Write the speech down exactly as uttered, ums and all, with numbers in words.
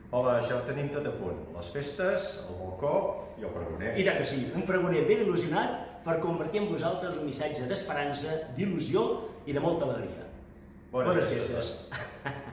Hola, ja ho tenim tot a punt. Les festes, el balcó i el pregoner. I tant que sí, un pregoner ben il·lusionat per compartir amb vosaltres un missatge d'esperança, d'il·lusió i de molta alegria. Bones Bones festes. festes.